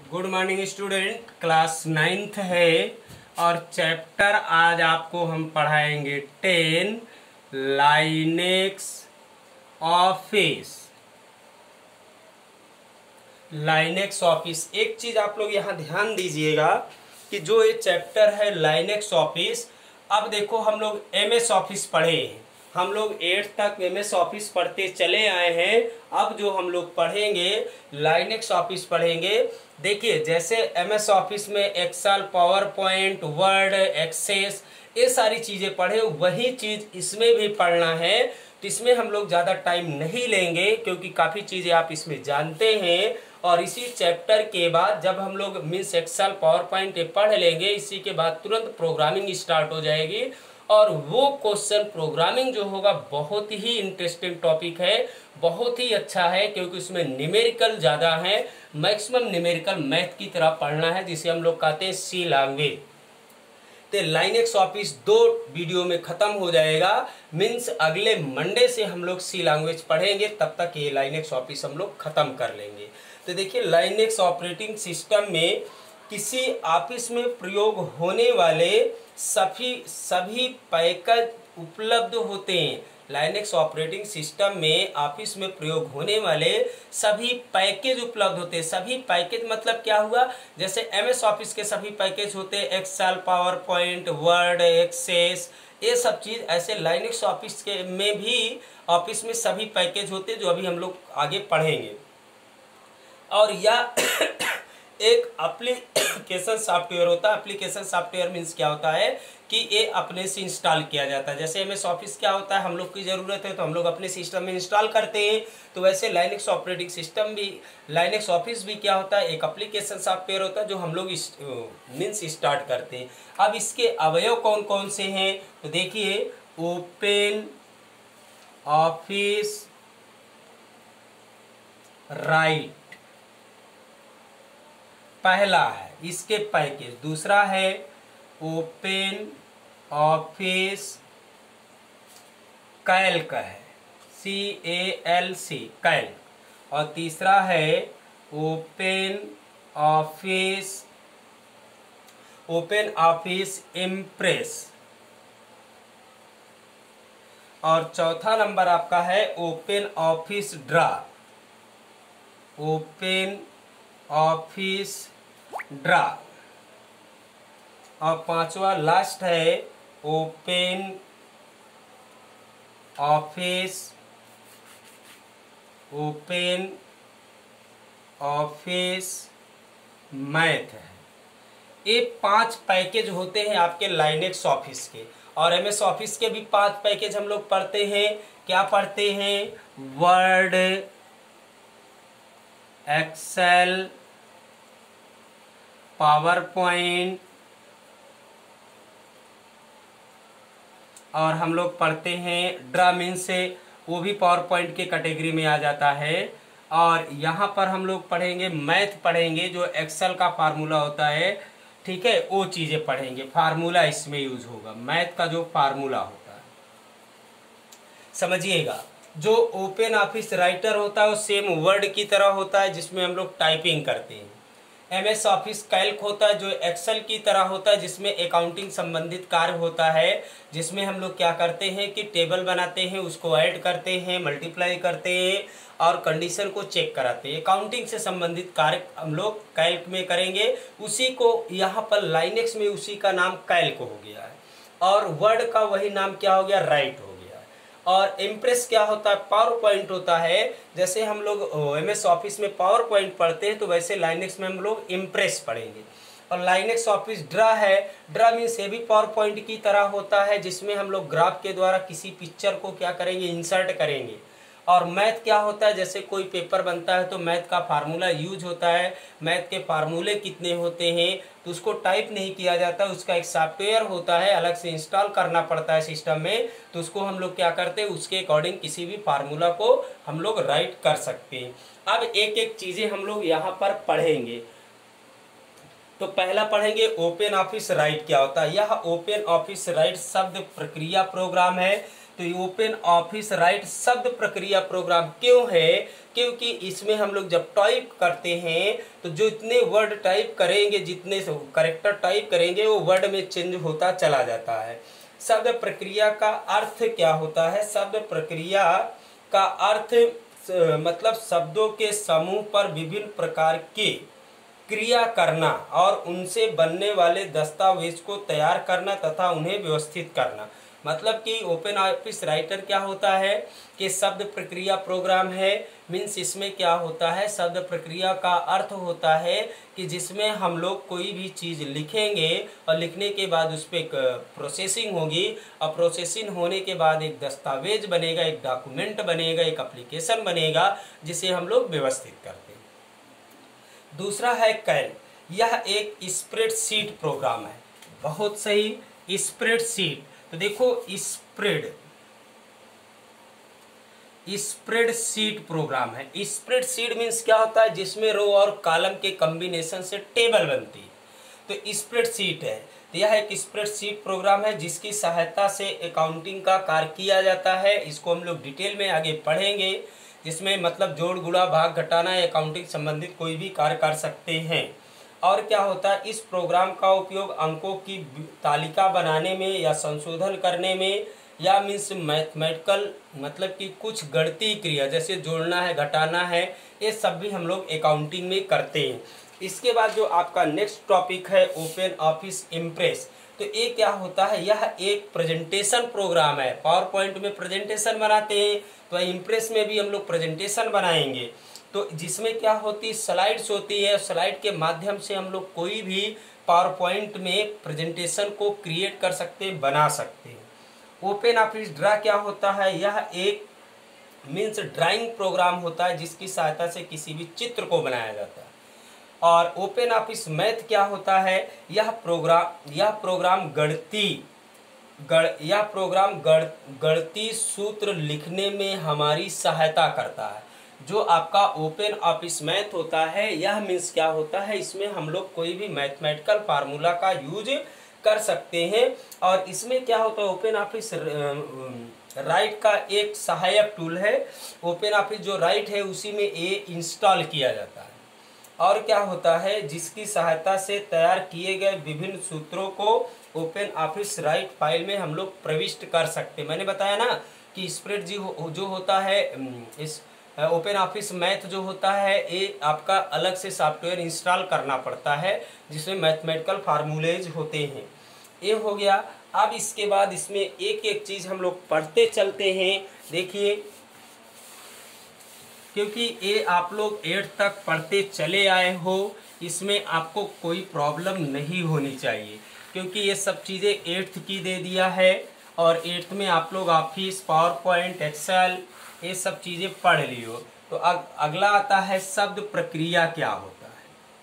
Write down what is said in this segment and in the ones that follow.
Good morning student, class 9th है और chapter आज आपको हम पढ़ाएंगे 10 लाइनेक्स ऑफिस। लाइनेक्स ऑफिस, एक चीज आप लोग यहाँ ध्यान दीजिएगा कि जो ये चैप्टर है लाइनेक्स ऑफिस, अब देखो हम लोग एमएस ऑफिस पढ़े हैं, हम लोग 8th तक एमएस ऑफिस पढ़ते चले आए हैं। अब जो हम लोग पढ़ेंगे लाइनेक्स ऑफिस पढ़ेंगे। देखिए जैसे एमएस ऑफिस में Excel, PowerPoint, Word, Access, ये सारी चीजें पढ़े, वही चीज इसमें भी पढ़ना है। तो इसमें हम लोग ज़्यादा टाइम नहीं लेंगे क्योंकि काफ़ी चीज़ें आप इसमें जानते हैं। और इसी चैप्टर के बाद जब हम लोग मीन्स एक्सेल, पावर पॉइंट पढ़ लेंगे, इसी के बाद तुरंत प्रोग्रामिंग स्टार्ट हो जाएगी। और वो क्वेश्चन प्रोग्रामिंग जो होगा बहुत ही इंटरेस्टिंग टॉपिक है, बहुत ही अच्छा है क्योंकि उसमें न्यूमेरिकल ज़्यादा है। मैक्सिमम न्यूमेरिकल मैथ की तरह पढ़ना है, जिसे हम लोग कहते हैं सी लैंग्वेज। तो लाइनेक्स ऑफिस 2 वीडियो में खत्म हो जाएगा, मीन्स अगले मंडे से हम लोग सी लैंग्वेज पढ़ेंगे, तब तक ये लाइनेक्स ऑफिस हम लोग खत्म कर लेंगे। तो देखिए लाइनेक्स ऑपरेटिंग सिस्टम में किसी ऑफिस में प्रयोग होने वाले सभी पैकेज उपलब्ध होते हैं। लाइनेक्स ऑपरेटिंग सिस्टम में ऑफिस में प्रयोग होने वाले सभी पैकेज उपलब्ध होते हैं। सभी पैकेज मतलब क्या हुआ, जैसे एमएस ऑफिस के सभी पैकेज होते हैं, Excel, PowerPoint, Word, Access, ये सब चीज, ऐसे लाइनेक्स ऑफिस के में भी ऑफिस में सभी पैकेज होते हैं जो अभी हम लोग आगे पढ़ेंगे। और यह एक एप्लीकेशन सॉफ्टवेयर होता है। एप्लीकेशन सॉफ्टवेयर मीन्स क्या होता है कि ये अपने से इंस्टॉल किया जाता है। जैसे एमएस ऑफिस क्या होता है, हम लोग की ज़रूरत है तो हम लोग अपने सिस्टम में इंस्टॉल करते हैं, तो वैसे लाइनेक्स ऑपरेटिंग सिस्टम भी, लाइनेक्स ऑफिस भी क्या होता है, एक एप्लीकेशन सॉफ्टवेयर होता है जो हम लोग मीन्स स्टार्ट करते हैं। अब इसके अवयव कौन कौन से हैं, तो देखिए ओपन ऑफिस राइट पहला है इसके पैकेज, दूसरा है ओपन ऑफिस कैल्क है, CALC कैल्क, और तीसरा है ओपन ऑफिस इम्प्रेस, और चौथा नंबर आपका है OpenOffice Draw, OpenOffice Draw, और पांचवा लास्ट है ओपन ऑफिस मैथ है। ये 5 पैकेज होते हैं आपके लाइनेक्स ऑफिस के। और एमएस ऑफिस के भी 5 पैकेज हम लोग पढ़ते हैं। क्या पढ़ते हैं, वर्ड, एक्सेल, पावर पॉइंट, और हम लोग पढ़ते हैं ड्रा, मीन्स से वो भी पावर पॉइंट के कैटेगरी में आ जाता है। और यहाँ पर हम लोग पढ़ेंगे मैथ, पढ़ेंगे जो एक्सेल का फार्मूला होता है, ठीक है, वो चीज़ें पढ़ेंगे। फार्मूला इसमें यूज होगा, मैथ का जो फार्मूला होता है, समझिएगा। जो ओपन ऑफिस राइटर होता है वो सेम वर्ड की तरह होता है जिसमें हम लोग टाइपिंग करते हैं। एमएस ऑफिस कैल्क होता है जो एक्सेल की तरह होता है, जिसमें अकाउंटिंग संबंधित कार्य होता है, जिसमें हम लोग क्या करते हैं कि टेबल बनाते हैं, उसको ऐड करते हैं, मल्टीप्लाई करते हैं और कंडीशन को चेक कराते हैं। अकाउंटिंग से संबंधित कार्य हम लोग कैल्क में करेंगे। उसी को यहाँ पर लाइनेक्स में उसी का नाम कैल्क हो गया है, और वर्ड का वही नाम क्या हो गया, राइट हो गया। और इम्प्रेस क्या होता है, पावर पॉइंट होता है। जैसे हम लोग एमएस ऑफिस में पावर पॉइंट पढ़ते हैं तो वैसे लाइनेक्स में हम लोग इम्प्रेस पढ़ेंगे। और लाइनेक्स ऑफिस ड्रा है, ड्रा मीन्स ये भी पावर पॉइंट की तरह होता है, जिसमें हम लोग ग्राफ के द्वारा किसी पिक्चर को क्या करेंगे, इंसर्ट करेंगे। और मैथ क्या होता है, जैसे कोई पेपर बनता है तो मैथ का फार्मूला यूज होता है। मैथ के फार्मूले कितने होते हैं तो उसको टाइप नहीं किया जाता, उसका एक सॉफ्टवेयर होता है, अलग से इंस्टॉल करना पड़ता है सिस्टम में। तो उसको हम लोग क्या करते हैं, उसके अकॉर्डिंग किसी भी फार्मूला को हम लोग राइट कर सकते हैं। अब एक एक चीज़ें हम लोग यहाँ पर पढ़ेंगे। तो पहला पढ़ेंगे ओपन ऑफिस राइट क्या होता है। यह ओपन ऑफिस राइट शब्द प्रक्रिया प्रोग्राम है। तो ओपन ऑफिस राइट शब्द प्रक्रिया प्रोग्राम क्यों है क्योंकि इसमें हम लोग जब टाइप करते हैं तो जो इतने वर्ड टाइप करेंगे, जितने कैरेक्टर टाइप करेंगे, वो वर्ड में चेंज होता चला जाता है। शब्द प्रक्रिया का अर्थ क्या होता है? शब्द प्रक्रिया का अर्थ मतलब शब्दों के समूह पर विभिन्न प्रकार के क्रिया करना और उनसे बनने वाले दस्तावेज को तैयार करना तथा उन्हें व्यवस्थित करना। मतलब कि ओपन ऑफिस राइटर क्या होता है कि शब्द प्रक्रिया प्रोग्राम है। मीन्स इसमें क्या होता है, शब्द प्रक्रिया का अर्थ होता है कि जिसमें हम लोग कोई भी चीज़ लिखेंगे और लिखने के बाद उस पर प्रोसेसिंग होगी और प्रोसेसिंग होने के बाद एक दस्तावेज बनेगा, एक डॉक्यूमेंट बनेगा, एक एप्लीकेशन बनेगा जिसे हम लोग व्यवस्थित करते हैं। दूसरा है कैल। यह एक स्प्रेडशीट प्रोग्राम है। बहुत सही, स्प्रेडशीट। तो देखो स्प्रेडशीट प्रोग्राम है। स्प्रेडशीट मीन्स क्या होता है? जिसमें रो और कॉलम के कॉम्बिनेशन से टेबल बनती है, तो स्प्रेडशीट है। तो यह एक स्प्रेडशीट प्रोग्राम है जिसकी सहायता से अकाउंटिंग का कार्य किया जाता है। इसको हम लोग डिटेल में आगे पढ़ेंगे, जिसमें मतलब जोड़, गुणा, भाग, घटाना या अकाउंटिंग संबंधित कोई भी कार्य कर सकते हैं। और क्या होता है, इस प्रोग्राम का उपयोग अंकों की तालिका बनाने में या संशोधन करने में, या मीन्स मैथमेटिकल मतलब कि कुछ गणितीय क्रिया जैसे जोड़ना है, घटाना है, ये सब भी हम लोग अकाउंटिंग में करते हैं। इसके बाद जो आपका नेक्स्ट टॉपिक है ओपन ऑफिस इम्प्रेस। तो ये क्या होता है? यह एक प्रेजेंटेशन प्रोग्राम है। पावर पॉइंट में प्रेजेंटेशन बनाते हैं, तो इम्प्रेस में भी हम लोग प्रेजेंटेशन बनाएंगे। तो जिसमें क्या होती, स्लाइड्स होती है। स्लाइड के माध्यम से हम लोग कोई भी पावर पॉइंट में प्रेजेंटेशन को क्रिएट कर सकते हैं, बना सकते हैं। ओपन ऑफिस ड्रा क्या होता है? यह एक मीन्स ड्राइंग प्रोग्राम होता है जिसकी सहायता से किसी भी चित्र को बनाया जाता है। और ओपन ऑफिस मैथ क्या होता है? यह प्रोग्राम गणितीय सूत्र लिखने में हमारी सहायता करता है। जो आपका ओपन ऑफिस मैथ होता है, यह मीन्स क्या होता है, इसमें हम लोग कोई भी मैथमेटिकल फार्मूला का यूज कर सकते हैं। और इसमें क्या होता है, ओपन ऑफिस राइट का एक सहायक टूल है। ओपन ऑफिस जो राइट है उसी में ये इंस्टॉल किया जाता है। और क्या होता है, जिसकी सहायता से तैयार किए गए विभिन्न सूत्रों को ओपन ऑफिस राइट फाइल में हम लोग प्रविष्ट कर सकते हैं। मैंने बताया ना कि स्प्रेड जो होता है, इस ओपन ऑफिस मैथ जो होता है, ये आपका अलग से सॉफ्टवेयर इंस्टॉल करना पड़ता है जिसमें मैथमेटिकल फार्मूलेज होते हैं। ये हो गया। अब इसके बाद इसमें एक एक चीज़ हम लोग पढ़ते चलते हैं। देखिए, क्योंकि ये आप लोग 8th तक पढ़ते चले आए हो, इसमें आपको कोई प्रॉब्लम नहीं होनी चाहिए, क्योंकि ये सब चीज़ें 8th की दे दिया है। और 8th में आप लोग ऑफिस, पावर पॉइंट, एक्सेल, ये सब चीज़ें पढ़ लियो। तो अगला आता है शब्द प्रक्रिया क्या होता है।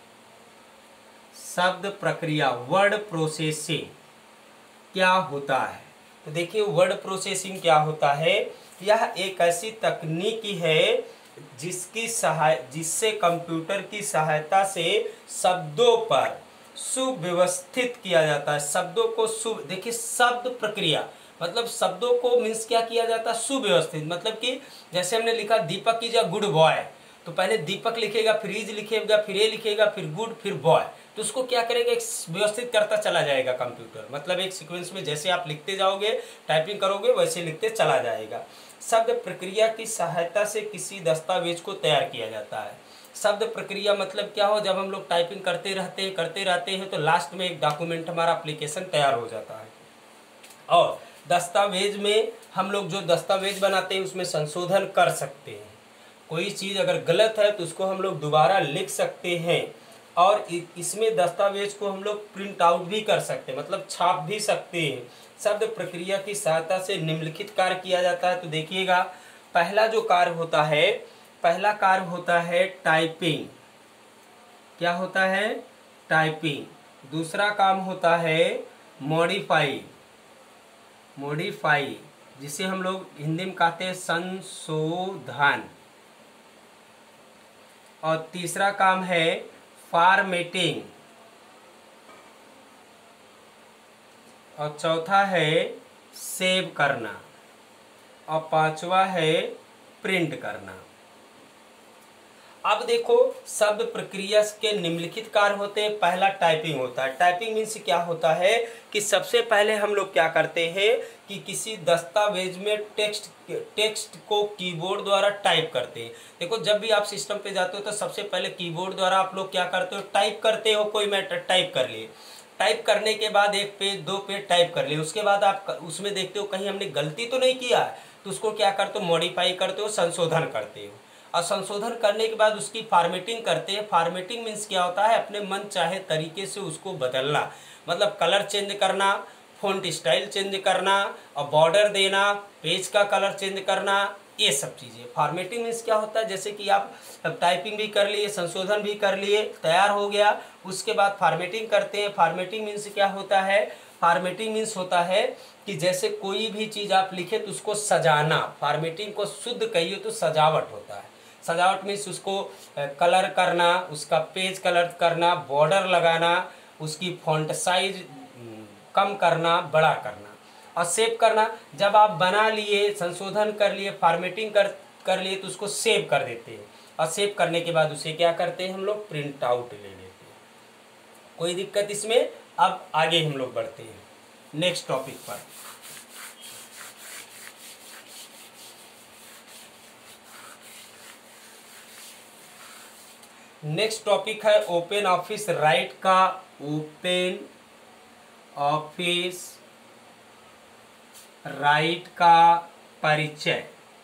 शब्द प्रक्रिया, वर्ड प्रोसेसिंग क्या होता है। तो देखिए, वर्ड प्रोसेसिंग क्या होता है, यह एक ऐसी तकनीक है जिससे कंप्यूटर की सहायता से शब्दों पर सुव्यवस्थित किया जाता है। शब्दों को देखिए, शब्द प्रक्रिया मतलब शब्दों को मीन्स क्या किया जाता है, सुव्यवस्थित। मतलब कि जैसे हमने लिखा Deepak is a good boy, तो पहले दीपक लिखेगा, फिर इज लिखेगा, फिर ए लिखेगा, फिर गुड, फिर बॉय। तो उसको क्या करेगा, एक व्यवस्थित करता चला जाएगा कंप्यूटर। मतलब एक सीक्वेंस में जैसे आप लिखते जाओगे, टाइपिंग करोगे, वैसे लिखते चला जाएगा। शब्द प्रक्रिया की सहायता से किसी दस्तावेज को तैयार किया जाता है। शब्द प्रक्रिया मतलब क्या हो, जब हम लोग टाइपिंग करते रहते हैं तो लास्ट में एक डॉक्यूमेंट, हमारा एप्लीकेशन तैयार हो जाता है। और दस्तावेज में हम लोग जो दस्तावेज बनाते हैं उसमें संशोधन कर सकते हैं। कोई चीज़ अगर गलत है तो उसको हम लोग दोबारा लिख सकते हैं। और इसमें दस्तावेज को हम लोग प्रिंट आउट भी कर सकते हैं, मतलब छाप भी सकते हैं। शब्द प्रक्रिया की सहायता से निम्नलिखित कार्य किया जाता है। तो देखिएगा, पहला जो कार्य होता है, पहला कार्य होता है टाइपिंग। क्या होता है, टाइपिंग। दूसरा काम होता है मॉडिफाई, जिसे हम लोग हिंदी में कहते हैं संशोधन। और तीसरा काम है फॉर्मेटिंग। और चौथा है सेव करना। और पांचवा है प्रिंट करना। अब देखो, शब्द प्रक्रिया के निम्नलिखित कार्य होते हैं। पहला टाइपिंग होता है। टाइपिंग मीन्स क्या होता है कि सबसे पहले हम लोग क्या करते हैं कि किसी दस्तावेज में टेक्स्ट को कीबोर्ड द्वारा टाइप करते हैं। देखो, जब भी आप सिस्टम पे जाते हो तो सबसे पहले कीबोर्ड द्वारा आप लोग क्या करते हो, टाइप करते हो। कोई मैटर टाइप कर लिए, टाइप करने के बाद एक पेज दो पेज टाइप कर लिए, उसके बाद आप उसमें देखते हो कहीं हमने गलती तो नहीं किया है, तो उसको क्या करते हो, मॉडिफाई करते हो, संशोधन करते हो। और संशोधन करने के बाद उसकी फॉर्मेटिंग करते हैं। फॉर्मेटिंग मीन्स क्या होता है, अपने मन चाहे तरीके से उसको बदलना, मतलब कलर चेंज करना, फ़ॉन्ट स्टाइल चेंज करना, और बॉर्डर देना, पेज का कलर चेंज करना, ये सब चीज़ें। फॉर्मेटिंग मीन्स क्या होता है, जैसे कि आप टाइपिंग भी कर लिए, संशोधन भी कर लिए, तैयार हो गया, उसके बाद फॉर्मेटिंग करते हैं। फॉर्मेटिंग मीन्स क्या होता है, फॉर्मेटिंग मीन्स होता है कि जैसे कोई भी चीज़ आप लिखे तो उसको सजाना। फॉर्मेटिंग को शुद्ध कहिए तो सजावट होता है। सजावट मीन्स उसको कलर करना, उसका पेज कलर करना, बॉर्डर लगाना, उसकी फॉन्ट साइज कम करना, बड़ा करना, और सेव करना। जब आप बना लिए, संशोधन कर लिए, फॉर्मेटिंग कर लिए, तो उसको सेव कर देते हैं। और सेव करने के बाद उसे क्या करते हैं हम लोग, प्रिंट आउट ले लेते हैं। कोई दिक्कत इसमें? अब आगे हम लोग बढ़ते हैं नेक्स्ट टॉपिक पर। नेक्स्ट टॉपिक है ओपन ऑफिस राइट का। ओपन ऑफिस राइट का परिचय।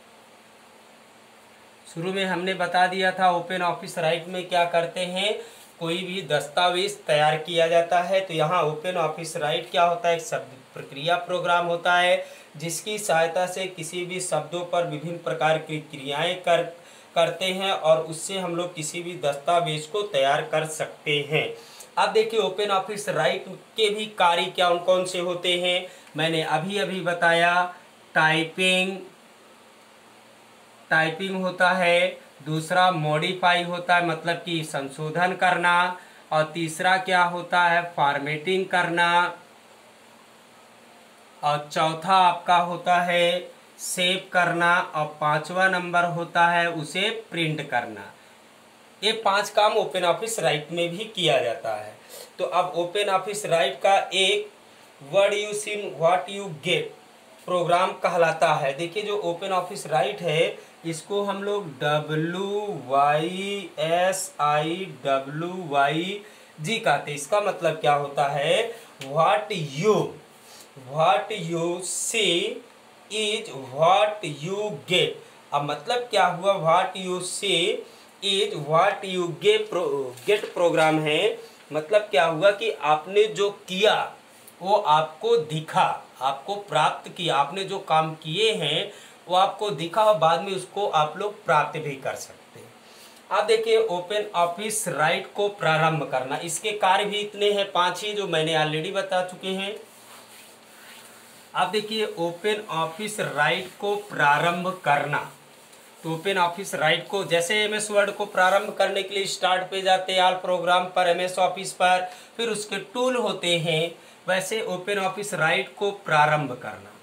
शुरू में हमने बता दिया था ओपन ऑफिस राइट में क्या करते हैं, कोई भी दस्तावेज तैयार किया जाता है। तो यहाँ ओपन ऑफिस राइट क्या होता है, एक शब्द प्रक्रिया प्रोग्राम होता है जिसकी सहायता से किसी भी शब्दों पर विभिन्न प्रकार की क्रियाएं करते हैं और उससे हम लोग किसी भी दस्तावेज को तैयार कर सकते हैं। अब देखिए, ओपन ऑफिस राइट के भी कार्य क्या कौन से होते हैं, मैंने अभी अभी बताया। टाइपिंग होता है, दूसरा मॉडिफाई होता है मतलब कि संशोधन करना, और तीसरा क्या होता है, फॉर्मेटिंग करना, और चौथा आपका होता है सेव करना, और पांचवा नंबर होता है उसे प्रिंट करना। ये 5 काम ओपन ऑफिस राइट में भी किया जाता है। तो अब ओपन ऑफिस राइट का एक word you see what you get program कहलाता है। देखिए, जो ओपन ऑफिस राइट है इसको हम लोग WYSIWYG कहते हैं। इसका मतलब क्या होता है, what you see is what you get. अब मतलब क्या हुआ, what you see is what you get program है। मतलब क्या हुआ कि आपने जो किया वो आपको दिखा, आपको प्राप्त किया, आपने जो काम किए हैं वो आपको दिखा और बाद में उसको आप लोग प्राप्त भी कर सकते हैं। अब देखिए, ओपन ऑफिस राइट को प्रारंभ करना, इसके कार्य भी इतने हैं 5 ही जो मैंने ऑलरेडी बता चुके हैं। अब देखिए, ओपन ऑफिस राइट को प्रारंभ करना, तो ओपन ऑफिस राइट को जैसे MS वर्ड को प्रारंभ करने के लिए स्टार्ट पे जाते हैं, ऑल प्रोग्राम पर, MS ऑफिस पर, फिर उसके टूल होते हैं, वैसे ओपन ऑफिस राइट को प्रारंभ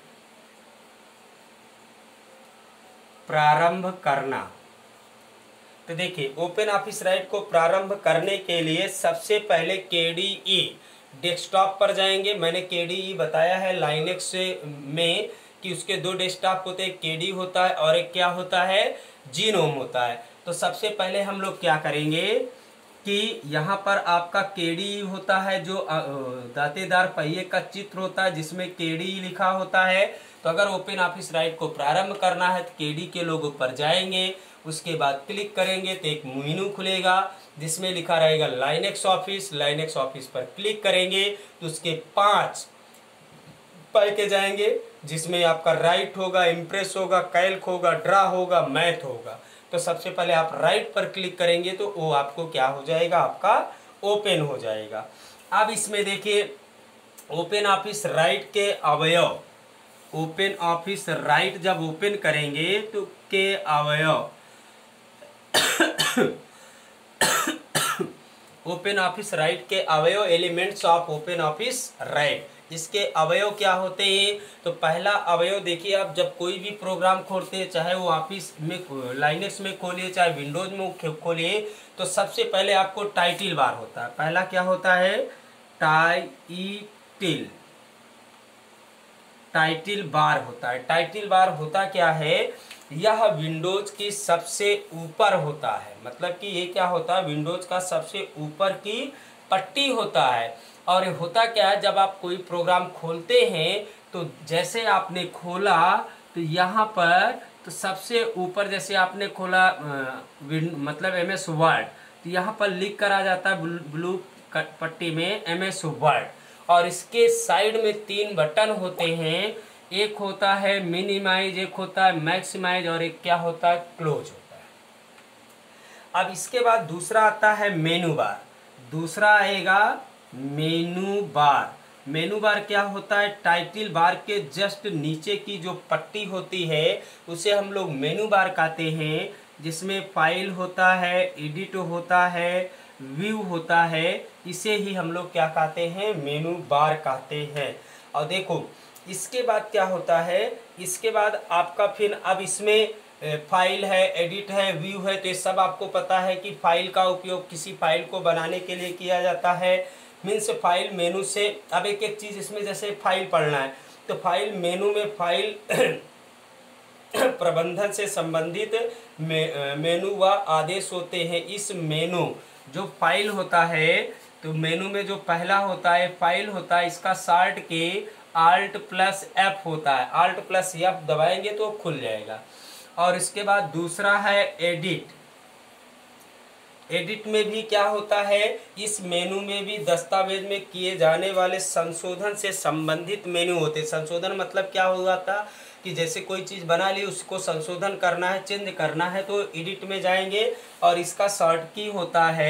करना। तो देखिए, ओपन ऑफिस राइट को प्रारंभ करने के लिए सबसे पहले KDE डेस्कटॉप पर जाएंगे। मैंने KDE बताया है लाइनेक्स में कि उसके 2 डेस्कटॉप होते हैं, KDE होता है और एक क्या होता है, जीनोम होता है। तो सबसे पहले हम लोग क्या करेंगे कि यहाँ पर आपका KDE होता है, जो दांतेदार पहिए का चित्र होता है जिसमें KDE लिखा होता है। तो अगर ओपन ऑफिस राइट को प्रारंभ करना है तो KDE के लोगो पर जाएंगे, उसके बाद क्लिक करेंगे तो एक मेनू खुलेगा जिसमें लिखा रहेगा लाइनेक्स ऑफिस। लाइनेक्स ऑफिस पर क्लिक करेंगे तो उसके 5 पैकेज आएंगे जिसमें आपका राइट होगा, इम्प्रेस होगा, कैल्क होगा, ड्रा होगा, मैथ होगा। तो सबसे पहले आप राइट पर क्लिक करेंगे तो वो आपको क्या हो जाएगा, आपका ओपन हो जाएगा। अब इसमें देखिए, ओपन ऑफिस राइट के अवयव, ओपन ऑफिस राइट जब ओपन करेंगे तो के अवयव ओपन ऑफिस राइट के अवयव, elements of OpenOffice Write, इसके अवयव क्या होते हैं? तो पहला अवयव देखिए, आप जब कोई भी प्रोग्राम खोलते हैं, चाहे वो ऑफिस में लाइनेक्स में खोलिए चाहे विंडोज में खोलिए, तो सबसे पहले आपको टाइटल बार होता है। पहला क्या होता है? टाइटल बार होता है। टाइटल बार होता क्या है? यह विंडोज की सबसे ऊपर होता है, मतलब कि ये क्या होता है? विंडोज का सबसे ऊपर की पट्टी होता है। और ये होता क्या है, जब आप कोई प्रोग्राम खोलते हैं तो जैसे आपने खोला तो यहाँ पर तो सबसे ऊपर जैसे आपने खोला मतलब MS वर्ड, तो यहाँ पर लिख कर आ जाता है ब्लू पट्टी में MS वर्ड। और इसके साइड में 3 बटन होते हैं, एक होता है मिनिमाइज, एक होता है मैक्सिमाइज और एक क्या होता है? क्लोज होता है। अब इसके बाद दूसरा आता है मेनू बार। दूसरा आएगा मेनू बार। मेनू बार क्या होता है? टाइटल बार के जस्ट नीचे की जो पट्टी होती है उसे हम लोग मेनू बार कहते हैं, जिसमें फाइल होता है, एडिट होता है, व्यू होता है। इसे ही हम लोग क्या कहते हैं? मेनू बार कहते हैं। और देखो इसके बाद क्या होता है? इसके बाद आपका फिर अब इसमें फाइल है, एडिट है, व्यू है, तो ये सब आपको पता है कि फाइल का उपयोग किसी फाइल को बनाने के लिए किया जाता है। मीन्स फाइल मेनू से, अब एक एक चीज़ इसमें, जैसे फाइल पढ़ना है तो फाइल मेनू में फाइल प्रबंधन से संबंधित मेनू व आदेश होते हैं। इस मेनू जो फाइल होता है, तो मेनू में जो पहला होता है फाइल होता है, इसका शॉर्ट के Alt+F होता है। Alt+F दबाएंगे तो खुल जाएगा। और इसके बाद दूसरा है एडिट। एडिट में भी क्या होता है? इस मेनू में भी दस्तावेज में किए जाने वाले संशोधन से संबंधित मेनू होते हैं। संशोधन मतलब क्या हुआ था कि जैसे कोई चीज़ बना ली, उसको संशोधन करना है, चेंज करना है, तो एडिट में जाएंगे। और इसका शॉर्ट की होता है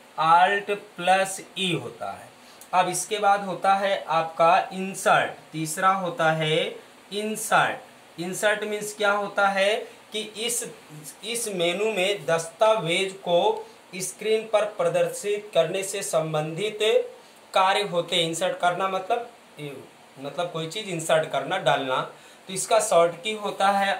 Alt+E होता है। अब इसके बाद होता है आपका इंसर्ट। तीसरा होता है इंसर्ट। इंसर्ट मीन्स क्या होता है कि इस मेनू में दस्तावेज को स्क्रीन पर प्रदर्शित करने से संबंधित कार्य होते हैं। इंसर्ट करना मतलब कोई चीज़ इंसर्ट करना, डालना। तो इसका शॉर्ट की होता है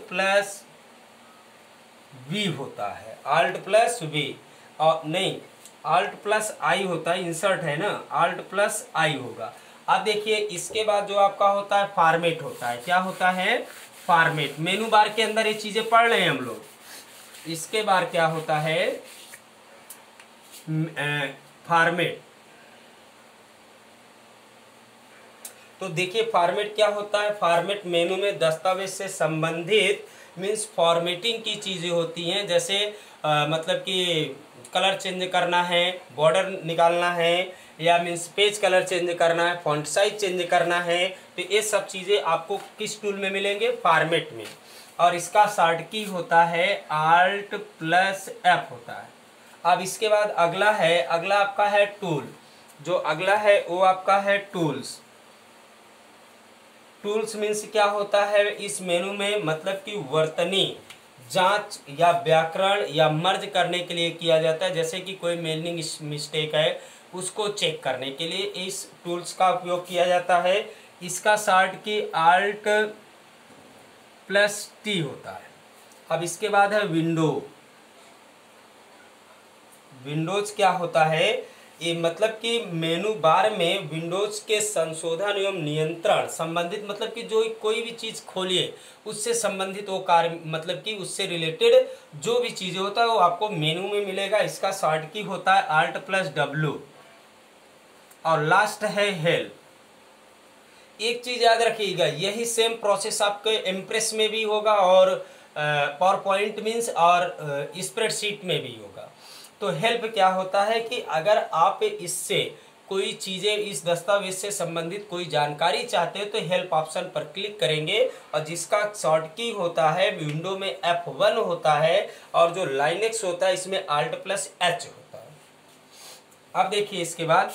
Alt+V होता है। Alt+V और नहीं, Alt+I होता है। इंसर्ट है ना, Alt+I होगा। अब देखिए इसके बाद जो आपका होता है फॉर्मेट होता है। क्या होता है? फॉर्मेट। मेनू बार के अंदर ये चीजें पढ़ रहे हैं हम लोग। इसके बार क्या होता है? फॉर्मेट। तो देखिए फॉर्मेट क्या होता है? फॉर्मेट मेनू में दस्तावेज से संबंधित मीन्स फॉर्मेटिंग की चीजें होती हैं। जैसे मतलब कि कलर चेंज करना है, बॉर्डर निकालना है, या मीन्स पेज कलर चेंज करना है, फॉन्ट साइज चेंज करना है, तो ये सब चीज़ें आपको किस टूल में मिलेंगे? फॉर्मेट में। और इसका शॉर्ट की होता है Alt+F होता है। अब इसके बाद अगला आपका है टूल। जो अगला है वो आपका है टूल्स। टूल्स मीन्स क्या होता है? इस मेनू में मतलब कि वर्तनी जांच या व्याकरण या मर्ज करने के लिए किया जाता है। जैसे कि कोई मेलिंग मिस्टेक है, उसको चेक करने के लिए इस टूल्स का उपयोग किया जाता है। इसका शॉर्ट की Alt+T होता है। अब इसके बाद है विंडो। विंडोज क्या होता है? ये मतलब कि मेनू बार में विंडोज के संशोधन एवं नियंत्रण संबंधित, मतलब कि जो कोई भी चीज़ खोलिए उससे संबंधित वो कार्य, मतलब कि उससे रिलेटेड जो भी चीज़ें होता है वो आपको मेनू में मिलेगा। इसका शॉर्ट की होता है Alt+W। और लास्ट है हेल्प। एक चीज़ याद रखिएगा, यही सेम प्रोसेस आपके इम्प्रेस में भी होगा और पावर पॉइंट मीन्स और स्प्रेडशीट में भी होगा। तो हेल्प क्या होता है कि अगर आप इससे कोई चीज़ें, इस दस्तावेज से संबंधित कोई जानकारी चाहते हैं तो हेल्प ऑप्शन पर क्लिक करेंगे, और जिसका शॉर्ट की होता है विंडो में F1 होता है, और जो लाइनेक्स होता है इसमें Alt+H होता है। अब देखिए इसके बाद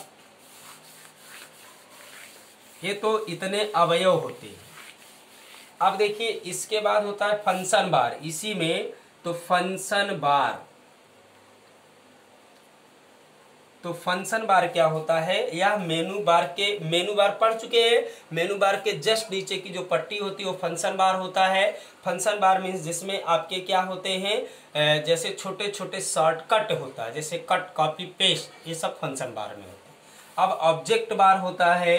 ये तो इतने अवयव होते हैं। अब देखिए इसके बाद होता है फंक्शन बार। इसी में तो फंक्शन बार, तो फंक्शन बार क्या होता है, या मेनू बार पढ़ चुके हैं। मेनू बार के जस्ट नीचे की जो पट्टी होती है वो फंक्शन बार होता है। फंक्शन बार मीन्स जिसमें आपके क्या होते हैं, जैसे छोटे छोटे शॉर्टकट होता है, जैसे कट कॉपी पेस्ट, ये सब फंक्शन बार में होता है। अब ऑब्जेक्ट बार होता है।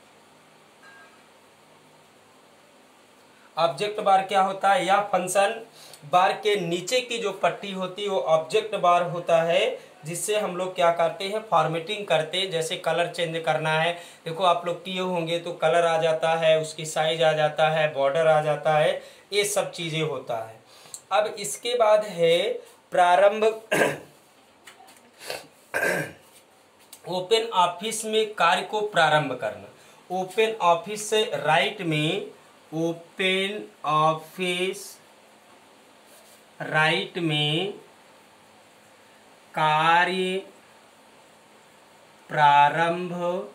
ऑब्जेक्ट बार क्या होता है, या फंक्शन बार के नीचे की जो पट्टी होती है वो ऑब्जेक्ट बार होता है, जिससे हम लोग क्या करते हैं, फॉर्मेटिंग करते हैं। जैसे कलर चेंज करना है, देखो आप लोग किए होंगे तो कलर आ जाता है, उसकी साइज आ जाता है, बॉर्डर आ जाता है, ये सब चीज़ें होता है। अब इसके बाद है प्रारंभ। ओपन ऑफिस में कार्य को प्रारंभ करना। ओपन ऑफिस से राइट में, ओपन ऑफिस राइट में कार्य प्रारंभ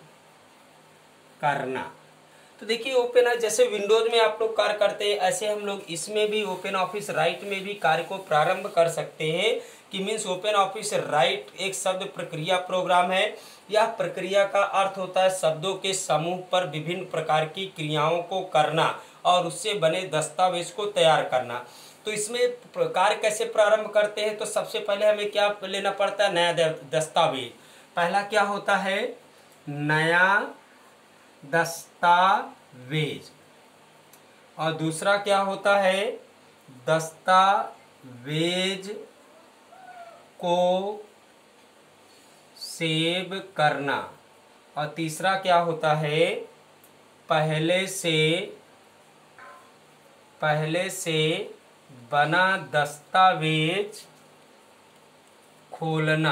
करना। तो देखिए ओपन, जैसे विंडोज में आप लोग कार्य करते हैं, ऐसे हम लोग इसमें भी ओपन ऑफिस राइट में भी कार्य को प्रारंभ कर सकते हैं। कि मीन्स ओपन ऑफिस राइट एक शब्द प्रक्रिया प्रोग्राम है। यह प्रक्रिया का अर्थ होता है शब्दों के समूह पर विभिन्न प्रकार की क्रियाओं को करना और उससे बने दस्तावेज को तैयार करना। तो इसमें कार्य कैसे प्रारंभ करते हैं, तो सबसे पहले हमें क्या लेना पड़ता है, नया दस्तावेज। पहला क्या होता है, नया दस्तावेज, और दूसरा क्या होता है, दस्तावेज को सेव करना, और तीसरा क्या होता है, पहले से बना दस्तावेज खोलना।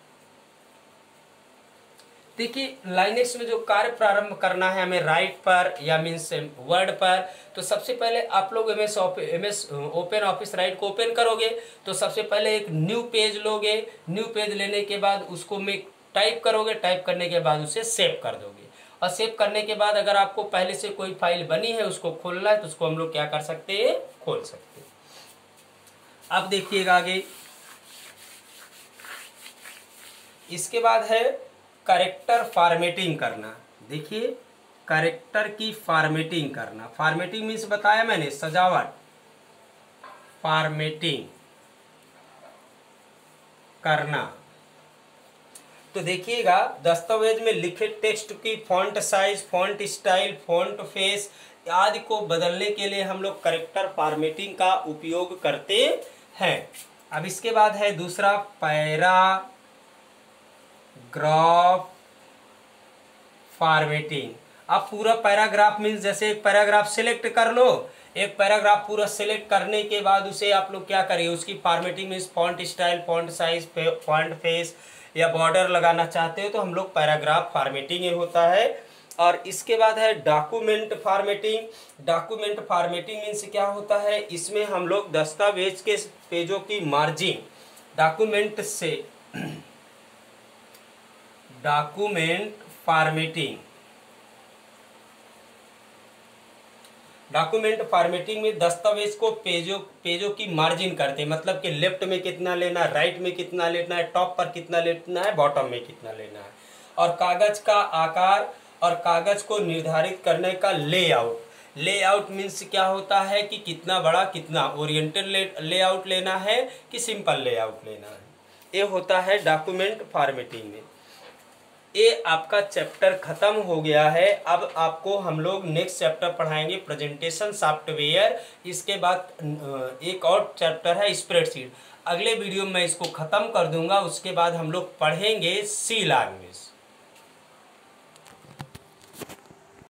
देखिए लाइनेक्स में जो कार्य प्रारंभ करना है हमें राइट पर या मीन्स वर्ड पर, तो सबसे पहले आप लोग एमएस ओपन ऑफिस राइट को ओपन करोगे तो सबसे पहले एक न्यू पेज लोगे। न्यू पेज लेने के बाद उसको में टाइप करोगे, टाइप करने के बाद उसे सेव कर दोगे, और सेव करने के बाद अगर आपको पहले से कोई फाइल बनी है उसको खोलना है तो उसको हम लोग क्या कर सकते हैं, खोल सकते हैं। अब देखिएगा आगे, इसके बाद है कैरेक्टर फॉर्मेटिंग करना। देखिए कैरेक्टर की फॉर्मेटिंग करना। फॉर्मेटिंग मीन्स बताया मैंने, सजावट, फॉर्मेटिंग करना। तो देखिएगा दस्तावेज में लिखे टेक्स्ट की font size, font style, font face आदि को बदलने के लिए हम लोग कैरेक्टर फॉर्मेटिंग का उपयोग करते हैं। अब इसके बाद है दूसरा पैराग्राफ फॉर्मेटिंग। अब पूरा पैराग्राफ मीन्स जैसे एक पैराग्राफ सिलेक्ट कर लो, एक पैराग्राफ पूरा सिलेक्ट करने के बाद उसे आप लोग क्या करिए, उसकी formatting means font style, font size, font face या बॉर्डर लगाना चाहते हो तो हम लोग पैराग्राफ फॉर्मेटिंग ये होता है। और इसके बाद है document formatting. Document formatting means क्या होता है, इसमें हम लोग दस्तावेज के पेजों की margin document formatting. Document formatting में दस्तावेज को पेजों की मार्जिन करते हैं, मतलब कि लेफ्ट में कितना लेना है, राइट में कितना लेना है, टॉप पर कितना लेना है, बॉटम में कितना लेना है, और कागज का आकार और कागज को निर्धारित करने का लेआउट। लेआउट मीन्स क्या होता है कि कितना बड़ा, कितना ओरिएंटेड लेआउट लेना है कि सिंपल लेआउट लेना है, ये होता है डॉक्यूमेंट फॉर्मेटिंग में। ये आपका चैप्टर खत्म हो गया है। अब आपको हम लोग नेक्स्ट चैप्टर पढ़ाएंगे प्रेजेंटेशन सॉफ्टवेयर। इसके बाद एक और चैप्टर है स्प्रेडशीट। अगले वीडियो में मैं इसको ख़त्म कर दूंगा, उसके बाद हम लोग पढ़ेंगे सी लैंग्वेज।